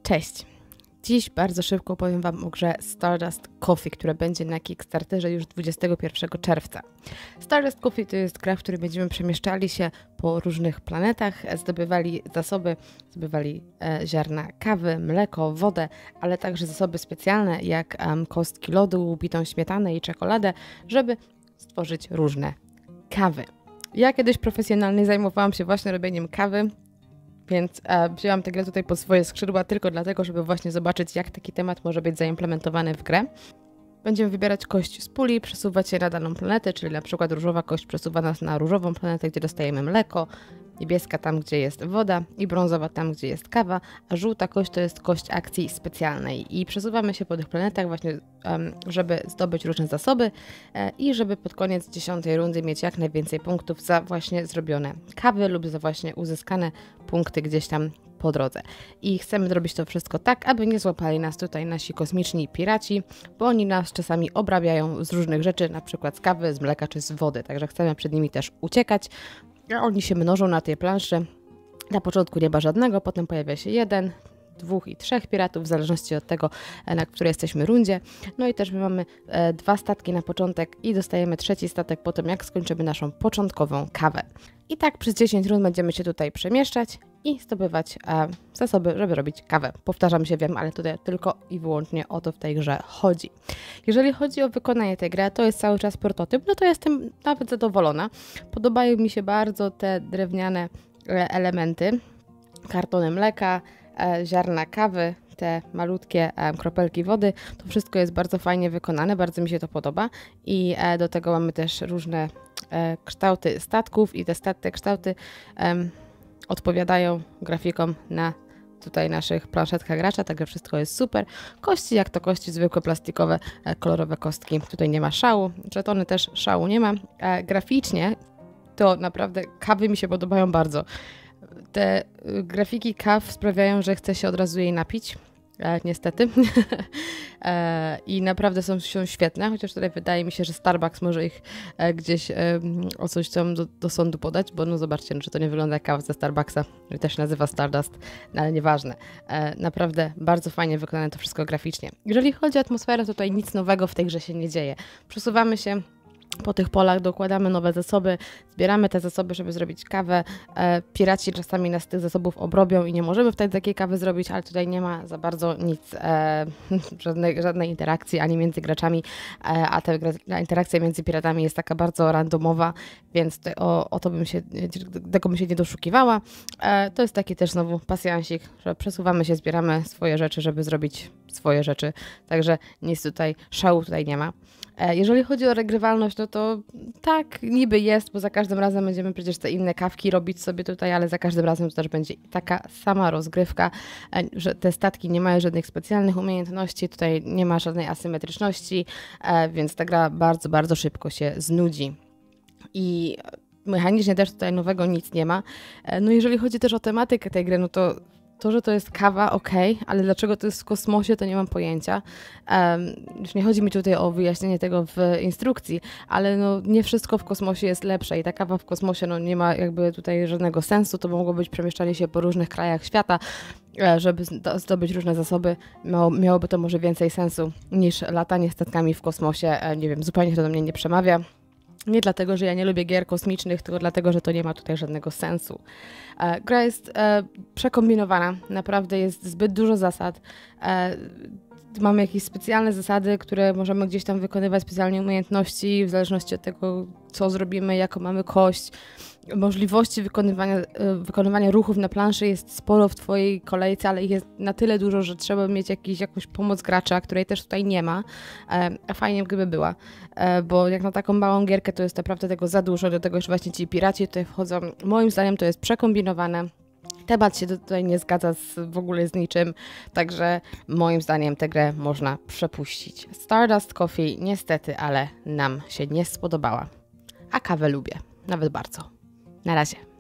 Cześć! Dziś bardzo szybko powiem Wam o grze Stardust Coffee, która będzie na Kickstarterze już 21 czerwca. Stardust Coffee to jest gra, w której będziemy przemieszczali się po różnych planetach, zdobywali zasoby, ziarna kawy, mleko, wodę, ale także zasoby specjalne jak kostki lodu, bitą śmietanę i czekoladę, żeby stworzyć różne kawy. Ja kiedyś profesjonalnie zajmowałam się właśnie robieniem kawy, więc wzięłam tę grę tutaj pod swoje skrzydła tylko dlatego, żeby właśnie zobaczyć, jak taki temat może być zaimplementowany w grę. Będziemy wybierać kość z puli, przesuwać się na daną planetę, czyli na przykład różowa kość przesuwa nas na różową planetę, gdzie dostajemy mleko, niebieska tam, gdzie jest woda i brązowa tam, gdzie jest kawa, a żółta kość to jest kość akcji specjalnej i przesuwamy się po tych planetach właśnie, żeby zdobyć różne zasoby i żeby pod koniec 10. rundy mieć jak najwięcej punktów za właśnie zrobione kawy lub za właśnie uzyskane punkty gdzieś tam po drodze. I chcemy zrobić to wszystko tak, aby nie złapali nas tutaj nasi kosmiczni piraci, bo oni nas czasami obrabiają z różnych rzeczy, na przykład z kawy, z mleka czy z wody, także chcemy przed nimi też uciekać. A oni się mnożą na tej planszy. Na początku nie ma żadnego, potem pojawia się 1, 2 i 3 piratów, w zależności od tego, na której jesteśmy rundzie. No i też my mamy 2 statki na początek i dostajemy 3. statek po tym, jak skończymy naszą początkową kawę. I tak przez 10 rund będziemy się tutaj przemieszczać i zdobywać zasoby, żeby robić kawę. Powtarzam się, wiem, ale tutaj tylko i wyłącznie o to w tej grze chodzi. Jeżeli chodzi o wykonanie tej gry, to jest cały czas prototyp, no to jestem nawet zadowolona. Podobają mi się bardzo te drewniane elementy, kartony mleka, ziarna kawy, te malutkie kropelki wody. To wszystko jest bardzo fajnie wykonane, bardzo mi się to podoba i do tego mamy też różne kształty statków i te kształty odpowiadają grafikom na tutaj naszych planszetkach gracza, także wszystko jest super. Kości jak to kości zwykłe, plastikowe, kolorowe kostki. Tutaj nie ma szału, żetony też szału nie ma. Graficznie to naprawdę kawy mi się podobają bardzo. Te grafiki kaw sprawiają, że chce się od razu jej napić. Niestety. I naprawdę są świetne, chociaż tutaj wydaje mi się, że Starbucks może ich gdzieś o coś tam do sądu podać, bo no zobaczcie, że to nie wygląda jak kawa ze Starbucksa, który też się nazywa Stardust, no ale nieważne. Naprawdę bardzo fajnie wykonane to wszystko graficznie. Jeżeli chodzi o atmosferę, to tutaj nic nowego w tej grze się nie dzieje. Przesuwamy się po tych polach, dokładamy nowe zasoby, zbieramy te zasoby, żeby zrobić kawę. Piraci czasami nas z tych zasobów obrobią i nie możemy wtedy takiej kawy zrobić, ale tutaj nie ma za bardzo nic, żadnej interakcji ani między graczami, a ta interakcja między piratami jest taka bardzo randomowa, więc tego bym się nie doszukiwała. To jest taki też znowu pasjansik, że przesuwamy się, zbieramy swoje rzeczy, żeby zrobić swoje rzeczy, także nic tutaj, szału tutaj nie ma. Jeżeli chodzi o regrywalność, no to tak, niby jest, bo za każdym razem będziemy przecież te inne kawki robić sobie tutaj, ale za każdym razem to też będzie taka sama rozgrywka, że te statki nie mają żadnych specjalnych umiejętności, tutaj nie ma żadnej asymetryczności, więc ta gra bardzo, bardzo szybko się znudzi. I mechanicznie też tutaj nowego nic nie ma. No jeżeli chodzi też o tematykę tej gry, no to, że to jest kawa, okej, ale dlaczego to jest w kosmosie, to nie mam pojęcia. Już nie chodzi mi tutaj o wyjaśnienie tego w instrukcji, ale no nie wszystko w kosmosie jest lepsze i ta kawa w kosmosie no nie ma jakby tutaj żadnego sensu. To mogło być przemieszczanie się po różnych krajach świata, żeby zdobyć różne zasoby. Miałoby to może więcej sensu niż latanie statkami w kosmosie. Nie wiem, zupełnie to do mnie nie przemawia. Nie dlatego, że ja nie lubię gier kosmicznych, tylko dlatego, że to nie ma tutaj żadnego sensu. Gra jest przekombinowana, naprawdę jest zbyt dużo zasad. Mamy jakieś specjalne zasady, które możemy gdzieś tam wykonywać, specjalnie umiejętności, w zależności od tego, co zrobimy, jaką mamy kość. Możliwości wykonywania ruchów na planszy jest sporo w Twojej kolejce, ale ich jest na tyle dużo, że trzeba mieć jakąś pomoc gracza, której też tutaj nie ma, a fajnie gdyby była, bo jak na taką małą gierkę to jest naprawdę tego za dużo, do tego, że właśnie ci piraci tutaj wchodzą. Moim zdaniem to jest przekombinowane. Temat się tutaj nie zgadza w ogóle z niczym, także moim zdaniem tę grę można przepuścić. Stardust Coffee niestety, ale nam się nie spodobała, a kawę lubię, nawet bardzo. Na razie.